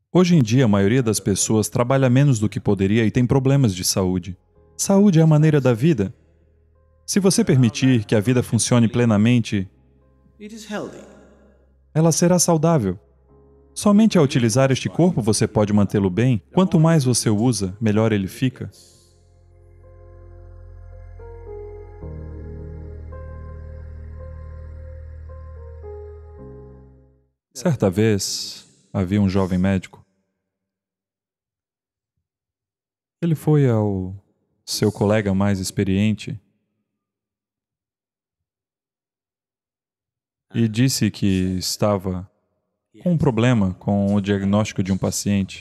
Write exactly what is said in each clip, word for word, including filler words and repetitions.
Hoje em dia, a maioria das pessoas trabalha menos do que poderia e tem problemas de saúde. Saúde é a maneira da vida. Se você permitir que a vida funcione plenamente, It is healthy. ela será saudável. Somente ao utilizar este corpo você pode mantê-lo bem. Quanto mais você o usa, melhor ele fica. Certa vez, havia um jovem médico. Ele foi ao seu colega mais experiente e disse que estava com um problema com o diagnóstico de um paciente.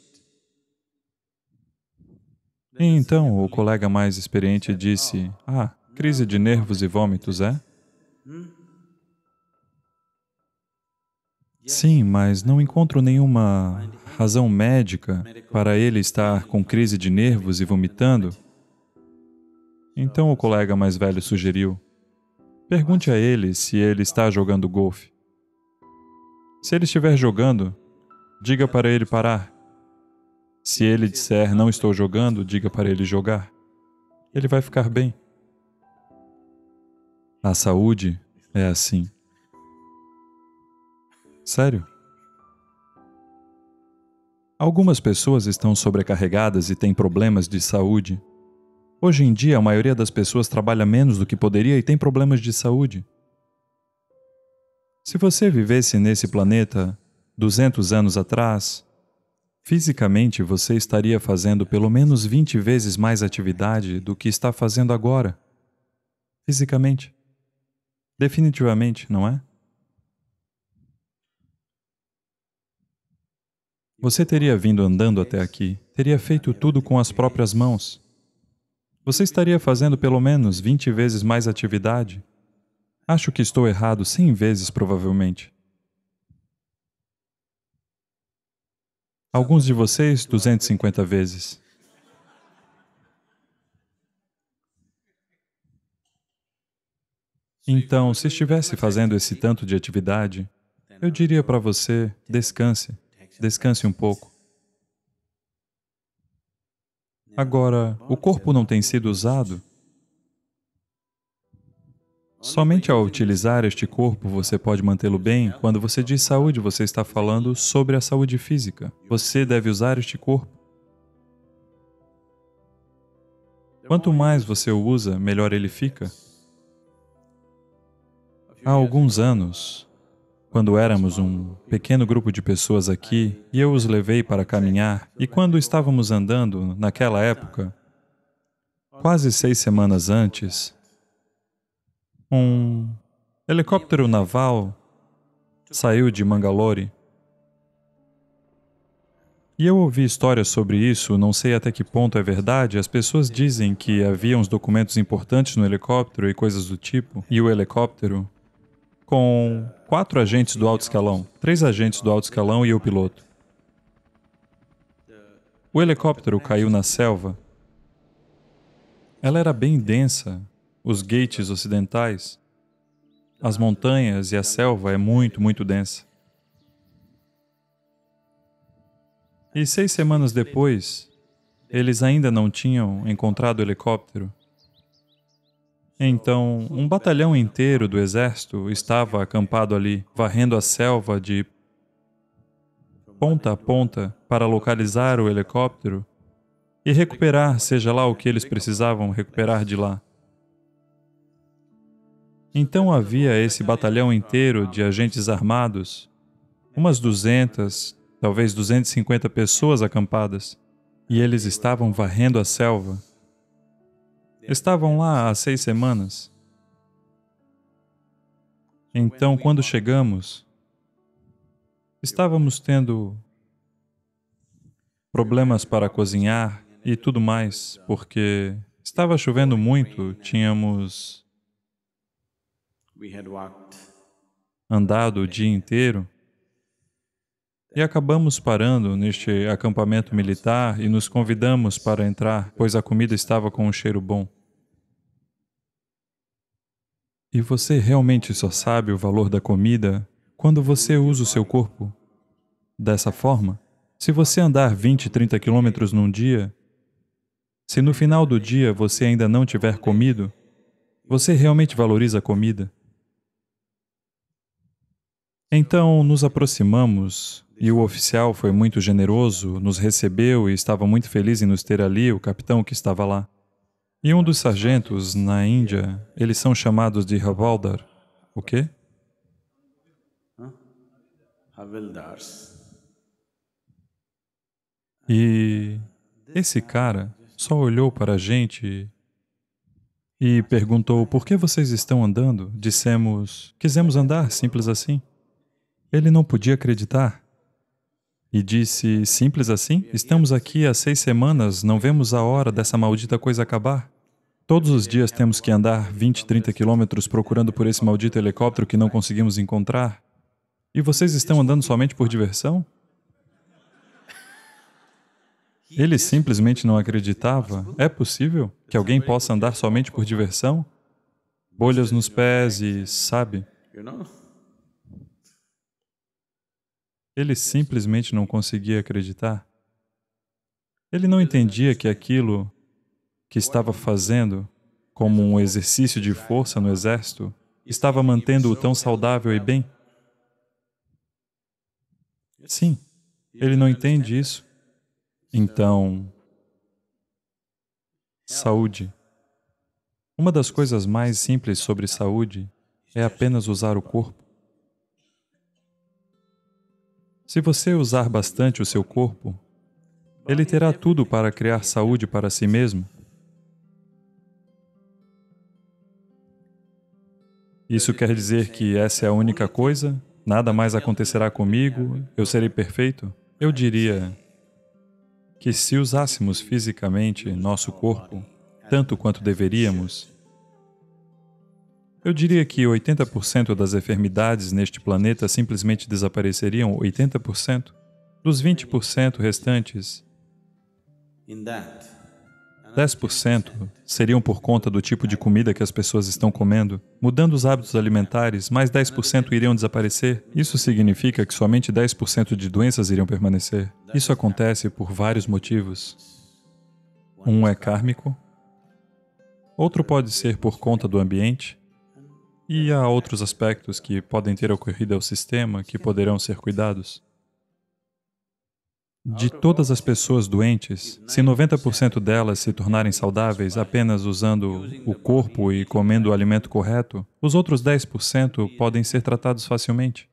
E então o colega mais experiente disse: "Ah, crise de nervos e vômitos, é?" Sim, mas não encontro nenhuma razão médica para ele estar com crise de nervos e vomitando. Então o colega mais velho sugeriu: pergunte a ele se ele está jogando golfe. Se ele estiver jogando, diga para ele parar. Se ele disser não estou jogando, diga para ele jogar. Ele vai ficar bem. A saúde é assim. Sério? Algumas pessoas estão sobrecarregadas e têm problemas de saúde. Hoje em dia, a maioria das pessoas trabalha menos do que poderia e tem problemas de saúde. Se você vivesse nesse planeta duzentos anos atrás, fisicamente você estaria fazendo pelo menos vinte vezes mais atividade do que está fazendo agora. Fisicamente. Definitivamente, não é? Você teria vindo andando até aqui, teria feito tudo com as próprias mãos. Você estaria fazendo pelo menos vinte vezes mais atividade. Acho que estou errado cem vezes, provavelmente. Alguns de vocês, duzentas e cinquenta vezes. Então, se estivesse fazendo esse tanto de atividade, eu diria para você, descanse, descanse um pouco. Agora, o corpo não tem sido usado. Somente ao utilizar este corpo você pode mantê-lo bem. Quando você diz saúde, você está falando sobre a saúde física. Você deve usar este corpo. Quanto mais você o usa, melhor ele fica. Há alguns anos, quando éramos um pequeno grupo de pessoas aqui, e eu os levei para caminhar, e quando estávamos andando, naquela época, quase seis semanas antes, um helicóptero naval saiu de Mangalore. E eu ouvi histórias sobre isso, não sei até que ponto é verdade. As pessoas dizem que havia uns documentos importantes no helicóptero e coisas do tipo, e o helicóptero com quatro agentes do alto escalão, três agentes do alto escalão e o piloto. O helicóptero caiu na selva. Ela era bem densa, os Ghats ocidentais, as montanhas e a selva é muito, muito densa. E seis semanas depois, eles ainda não tinham encontrado o helicóptero. Então, um batalhão inteiro do exército estava acampado ali, varrendo a selva de ponta a ponta para localizar o helicóptero e recuperar, seja lá o que eles precisavam recuperar de lá. Então havia esse batalhão inteiro de agentes armados, umas duzentas, talvez duzentas e cinquenta pessoas acampadas, e eles estavam varrendo a selva. Estavam lá há seis semanas. Então, quando chegamos, estávamos tendo problemas para cozinhar e tudo mais, porque estava chovendo muito, tínhamos andado o dia inteiro e acabamos parando neste acampamento militar e nos convidamos para entrar, pois a comida estava com um cheiro bom. E você realmente só sabe o valor da comida quando você usa o seu corpo dessa forma? Se você andar vinte, trinta quilômetros num dia, se no final do dia você ainda não tiver comido, você realmente valoriza a comida? Então, nos aproximamos e o oficial foi muito generoso, nos recebeu e estava muito feliz em nos ter ali, o capitão que estava lá. E um dos sargentos, na Índia, eles são chamados de Havaldar. O quê? Havildars. E esse cara só olhou para a gente e perguntou, por que vocês estão andando? Dissemos, quisemos andar, simples assim. Ele não podia acreditar. E disse, simples assim? Estamos aqui há seis semanas, não vemos a hora dessa maldita coisa acabar. Todos os dias temos que andar vinte, trinta quilômetros procurando por esse maldito helicóptero que não conseguimos encontrar. E vocês estão andando somente por diversão? Ele simplesmente não acreditava. É possível que alguém possa andar somente por diversão? Bolhas nos pés e, sabe? Ele simplesmente não conseguia acreditar. Ele não entendia que aquilo que estava fazendo, como um exercício de força no exército, estava mantendo-o tão saudável e bem. Sim, ele não entende isso. Então, saúde. Uma das coisas mais simples sobre saúde é apenas usar o corpo. Se você usar bastante o seu corpo, ele terá tudo para criar saúde para si mesmo. Isso quer dizer que essa é a única coisa? Nada mais acontecerá comigo? Eu serei perfeito? Eu diria que se usássemos fisicamente nosso corpo tanto quanto deveríamos, eu diria que oitenta por cento das enfermidades neste planeta simplesmente desapareceriam, oitenta por cento. Dos vinte por cento restantes, dez por cento seriam por conta do tipo de comida que as pessoas estão comendo. Mudando os hábitos alimentares, mais dez por cento iriam desaparecer. Isso significa que somente dez por cento de doenças iriam permanecer. Isso acontece por vários motivos. Um é kármico, outro pode ser por conta do ambiente, e há outros aspectos que podem ter ocorrido ao sistema que poderão ser cuidados. De todas as pessoas doentes, se noventa por cento delas se tornarem saudáveis apenas usando o corpo e comendo o alimento correto, os outros dez por cento podem ser tratados facilmente.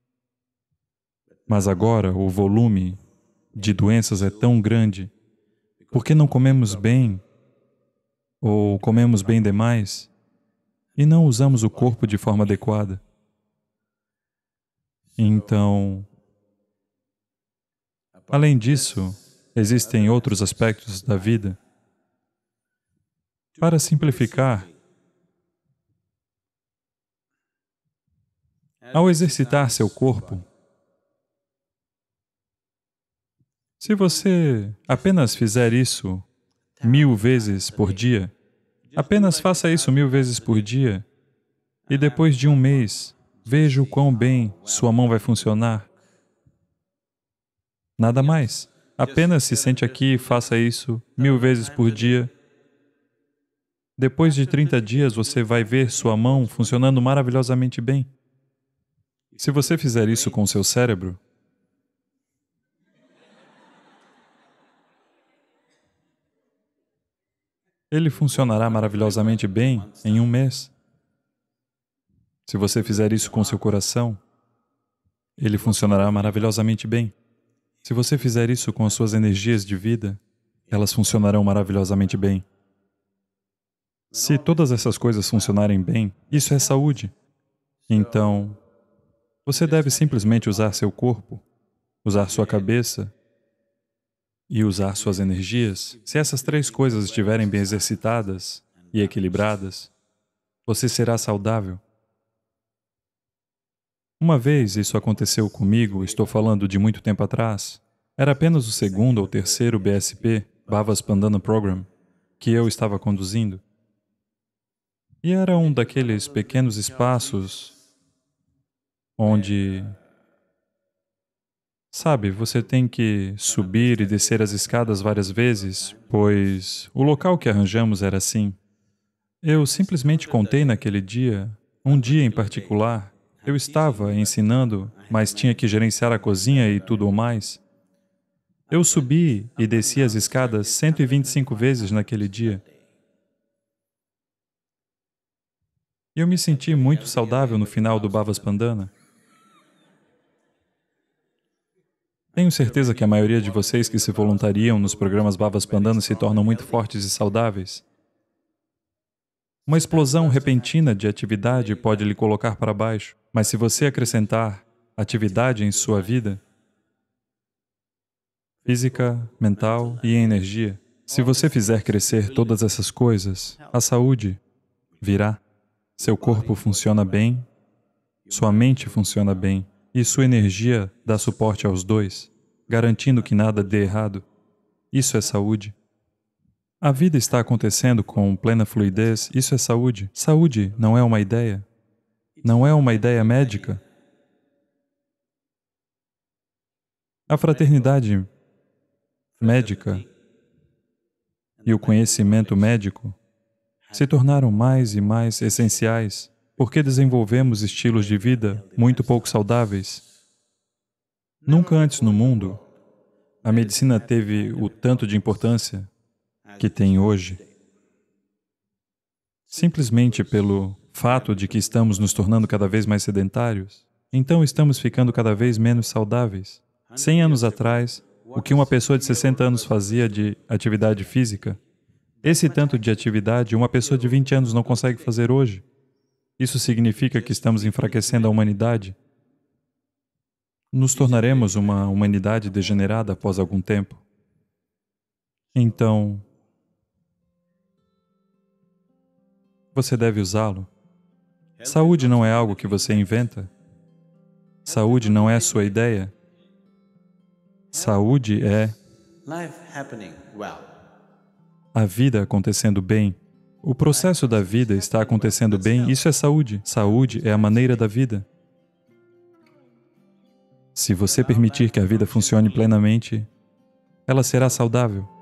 Mas agora o volume de doenças é tão grande porque não comemos bem ou comemos bem demais e não usamos o corpo de forma adequada. Então, além disso, existem outros aspectos da vida. Para simplificar, ao exercitar seu corpo, se você apenas fizer isso mil vezes por dia, apenas faça isso mil vezes por dia, e depois de um mês, veja o quão bem sua mão vai funcionar. Nada mais. Apenas se sente aqui e faça isso mil vezes por dia. Depois de trinta dias, você vai ver sua mão funcionando maravilhosamente bem. Se você fizer isso com seu cérebro, ele funcionará maravilhosamente bem em um mês. Se você fizer isso com seu coração, ele funcionará maravilhosamente bem. Se você fizer isso com as suas energias de vida, elas funcionarão maravilhosamente bem. Se todas essas coisas funcionarem bem, isso é saúde. Então, você deve simplesmente usar seu corpo, usar sua cabeça e usar suas energias. Se essas três coisas estiverem bem exercitadas e equilibradas, você será saudável. Uma vez isso aconteceu comigo, estou falando de muito tempo atrás. Era apenas o segundo ou terceiro B S P, Bhava Spandana Program, que eu estava conduzindo. E era um daqueles pequenos espaços onde, Sabe, você tem que subir e descer as escadas várias vezes, pois o local que arranjamos era assim. Eu simplesmente contei naquele dia, um dia em particular, eu estava ensinando, mas tinha que gerenciar a cozinha e tudo o mais. Eu subi e desci as escadas cento e vinte e cinco vezes naquele dia. Eu me senti muito saudável no final do Bhavaspandana. Tenho certeza que a maioria de vocês que se voluntariam nos programas Bhavaspandana se tornam muito fortes e saudáveis. Uma explosão repentina de atividade pode lhe colocar para baixo, mas se você acrescentar atividade em sua vida, física, mental e energia, se você fizer crescer todas essas coisas, a saúde virá. Seu corpo funciona bem, sua mente funciona bem e sua energia dá suporte aos dois, garantindo que nada dê errado. Isso é saúde. A vida está acontecendo com plena fluidez, isso é saúde. Saúde não é uma ideia, não é uma ideia médica. A fraternidade médica e o conhecimento médico se tornaram mais e mais essenciais porque desenvolvemos estilos de vida muito pouco saudáveis. Nunca antes no mundo a medicina teve o tanto de importância que tem hoje, simplesmente pelo fato de que estamos nos tornando cada vez mais sedentários. Então estamos ficando cada vez menos saudáveis. Cem anos atrás, o que uma pessoa de sessenta anos fazia de atividade física, esse tanto de atividade uma pessoa de vinte anos não consegue fazer hoje. Isso significa que estamos enfraquecendo a humanidade. Nos tornaremos uma humanidade degenerada após algum tempo. Então, você deve usá-lo. Saúde não é algo que você inventa. Saúde não é sua ideia. Saúde é a vida acontecendo bem. O processo da vida está acontecendo bem, isso é saúde. Saúde é a maneira da vida. Se você permitir que a vida funcione plenamente, ela será saudável.